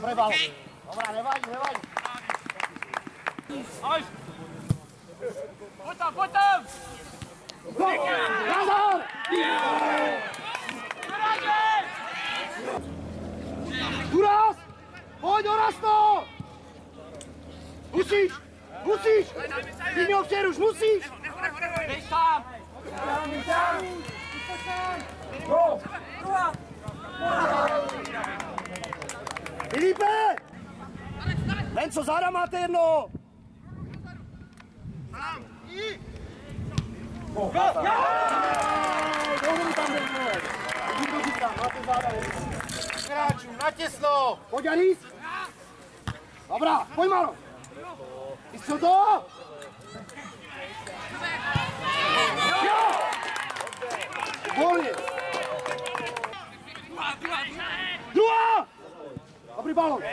Dobrý balon. Dobrá, nevadí, nevadí. Až! Pojď tam, pojď tam! Nazar! Uraz! Pojď, doraz to! Musíš! Musíš! Ty měl přeruš, musíš! Běž tam! Filipe! Venco, záda máte jedno! Hráčů, natěsno! Pojď, Janis! Dobrá, pojď, Maro! Jsi to? Jo! Volně! Druhá! Dobrý balon!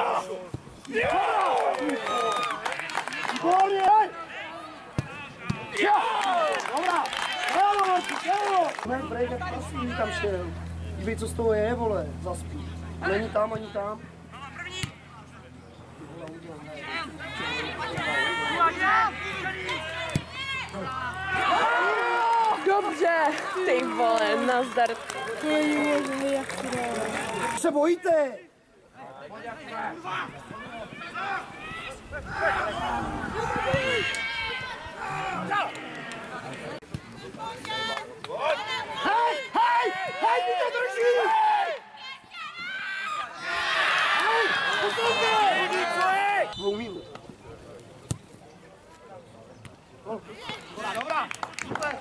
Volně, hej! Jo! Dobrá! Bravo, Marku, bravo! Ne, Brejde, prosím, tam šel. Dívej, co z toho je, vole, zaspí. Není tam, ani tam. Dobře, ty vole, nazdar. To není možné, jak to dáme. Se bojíte? Hej, hej, hej, ty to drží! Hej, poslouchej! 2 minut. Dobrá! Super!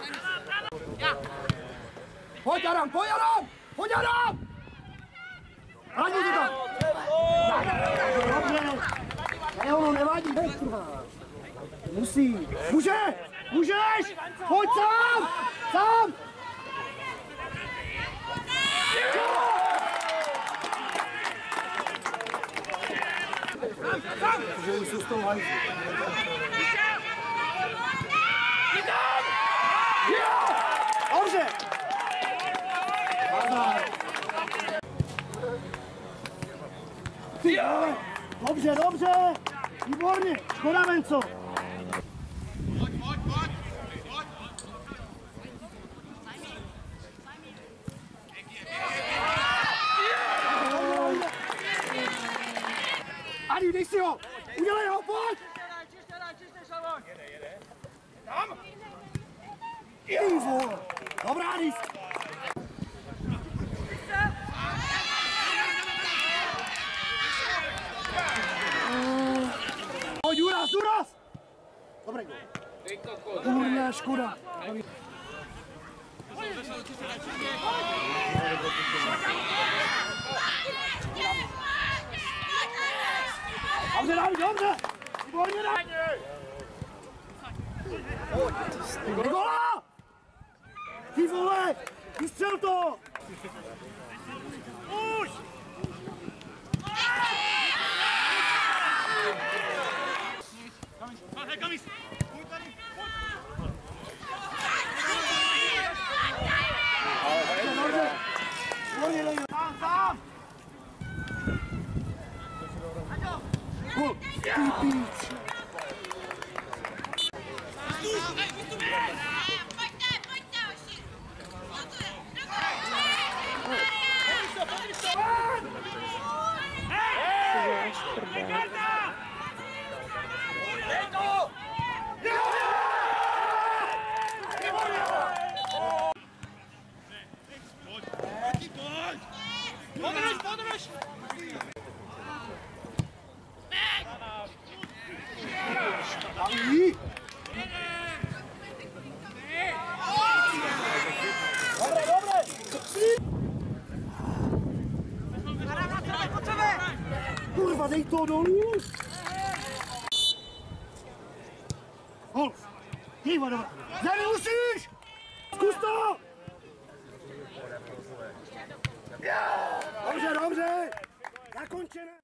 Pojď, Adam, pojď, Adam! Pojď, Adam! Hladí to tam! Dobře! Ne, ono nevadí, musí! Může! Můžeš! Pojď sám! Sám! Že už jsou s tou hajzí. Dobře! Dobře, dobře! Výborně! Škoda, Venco! Ani, dej si ho! Udělej ho, pojď! Tam! Ty vole! Dobrá, Anis! Pojď, Uraz, Uraz! Dobrý gol. Kurňa, škoda. Dobře, Dani, dobře! Výborně, Dani! Gola! Ty vole! Vystřel to! Už! Kamis! Tam, tam! Gol! Ty píč! Podrž! Dani! Dobre, dobre! Kurva, dej to dolů! Hol! Díva, dobrá! Nemusíš! Zkus to! Dobře, dobře! Zakončené!